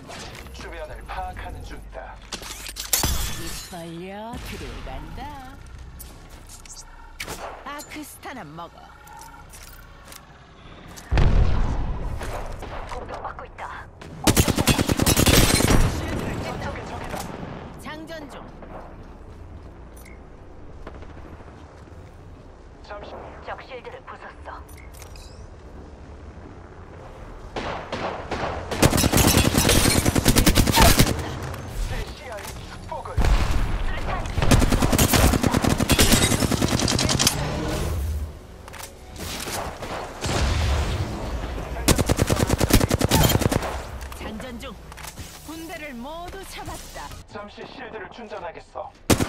주변을 파악하는 중이다. 입 벌려 들어간다. 아크스타나 먹어. 공격받고 있다. 저쪽에 적이다. 장전 중. 잠시. 적 실드를 부쉈어. 제 시야의 축복을. 장전 중. 군대를 모두 잡았다. 잠시 실드를 충전하겠어.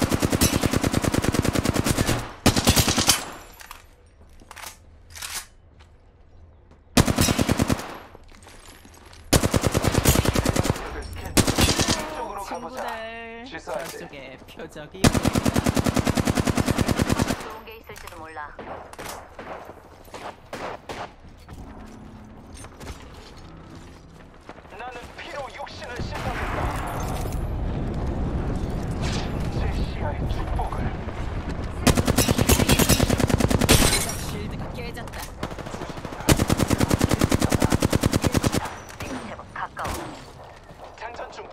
이쪽으로 가보자. 친구들, 취소하지. 저쪽에 표적이 좋은 게 있을지도 몰라. 나는 피로 육신을 씻어낸다. 제 시야의 축복을. 쉴드가 깨졌다. 지금 제법 가까워. 장전 중.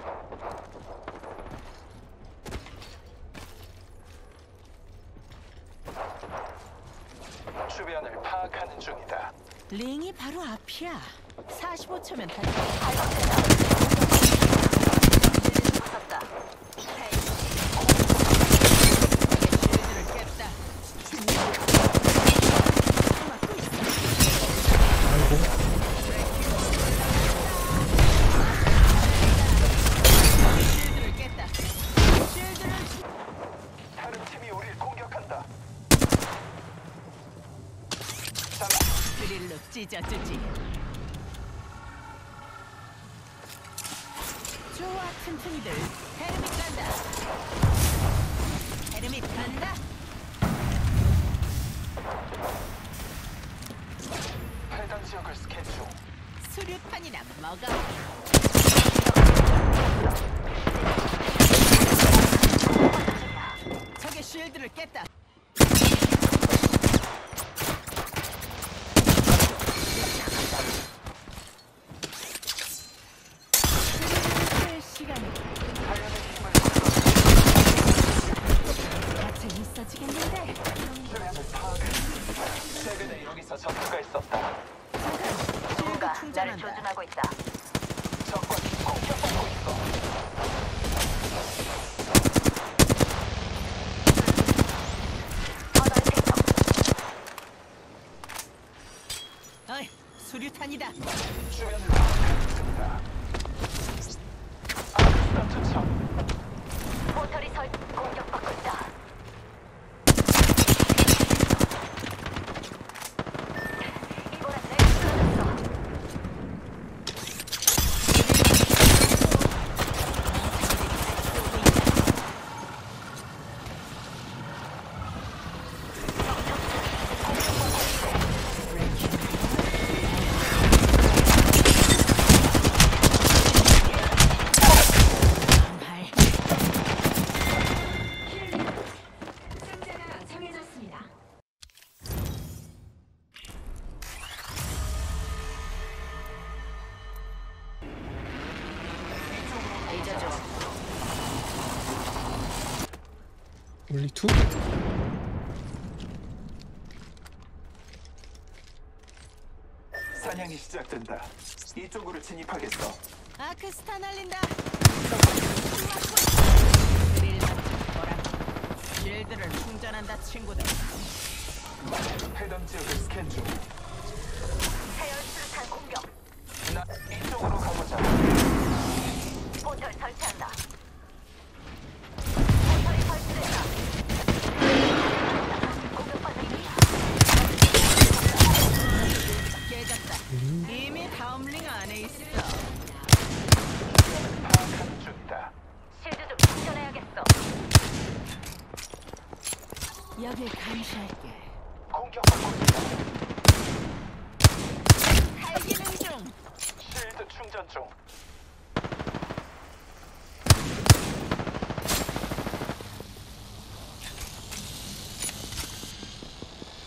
주변을 파악하는 중이다. 링이 바로 앞이야. 45초면 다. 발각된다. 실드 부쉈다. 쉴드를 깼다. 막고 있어. 쉴드를 깼다. 쉴드를 다른 팀이 우리를 공격한다. 드릴로 찢어주지. 좋아, 튼튼이들. 헤르밋 간다. 헤르밋 간다. 해당 지역을 스캔 중. 수류탄이나 먹어. 적의 쉴드를 깼다. 쓸 시간이 자연의 힘을 같이 있어지겠는데. 주변을 파악해. 최근에 여기서 전투가 있었다. 쉴드 누군가 나를 충전한다. 조준하고 있다. 적과 공격받고 있어. 언어의 sek터. 어이, 수류탄이다. 주변을 파악하는 중이다. 아크스타 투척. 포털이 공격받고 있다. 이번엔 내가 쓰러졌어. 발. 상자가 정해졌습니다. 레이저 중. Only two? 사냥이 시작된다. 이쪽으로 진입하겠어. 아크스타 날린다. 드릴 거라. 쉴드를 충전한다, 친구들. 해당 지역을 스캔 중. 해열 수류탄 공격. 나 이쪽으로 가보자. 포털 설치한다. 포털이 설치된다. 공격받는 중이야. 깨졌다. 이미 다음 링 안에 있어. 파악하는 중이다. 실드 좀 충전해야겠어. 여길 감시할게. 공격받고 있다. 살기는 중. 실드 충전 중.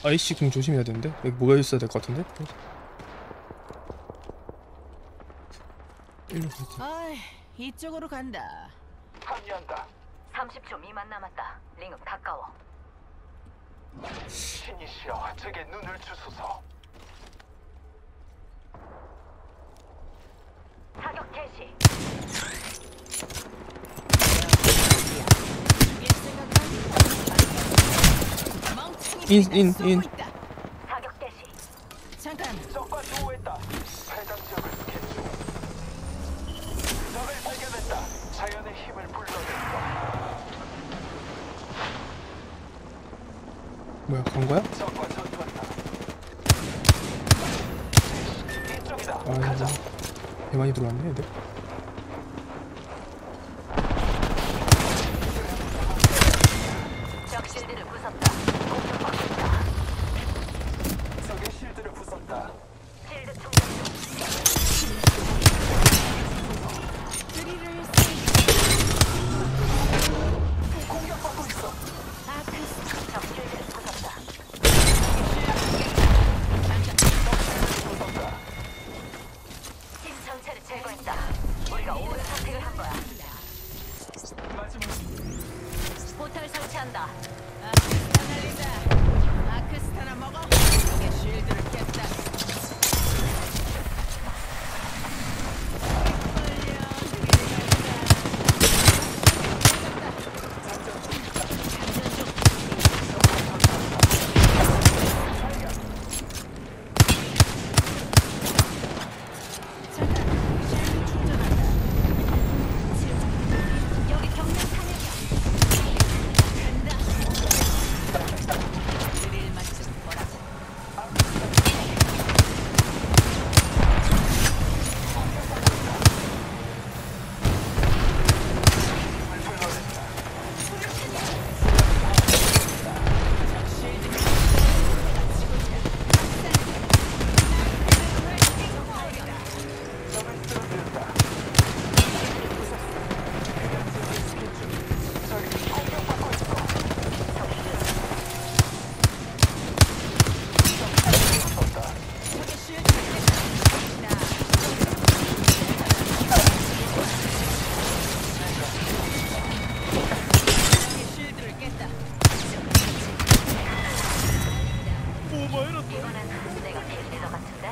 아이씨 궁 조심해야 되는데 여기 뭐가 있어야 될 것 같은데? 일로 가자. 아이, 이쪽으로 간다. 합류한다. 30초 미만 남았다. 링은 가까워. 신이시여, 제게 눈을 주소서. 사격 개시. 죽일 생각까지. 멍청이 인. 쏘고 있다. 사격 개시. 잠깐. 적과 조우했다. 해당 지역을 스캔 중. 적을 발견했다. 자연의 힘을 불러냈어. 뭐야 간 거야? 적과 전투한다. 이쪽이다. 아 가자. 개 많이 들어왔네 애들. 적 실드를 부쉈다. 공격받고 있다. 적의 실드를 부쉈다. 실드 충전 중. 드릴을 공격받고 있어. 적 실드를 부쉈다. 부쉈다. 팀 전체를 제거했다. 우리가 옳은 선택을 한 거야. 마지막 포털 설치한다. 아크스타 날린다. 아크스타나 먹어. 적의 쉴드를 깼다. 여기 경량 탄약이야. 드릴 맞춤 뭐라고? 적의 쉴드를 깼다. 적의 쉴드를 깼다. 이거는 내가 필리더 같은데?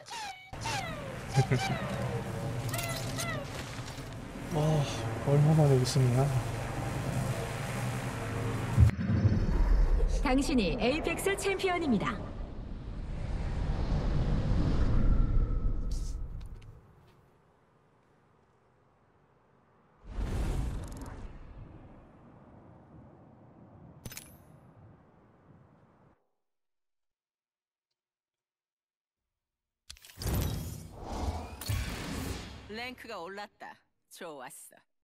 아 얼마만에 우승이야. 당신이 에이펙스 챔피언입니다. 랭크가 올랐다. 좋았어.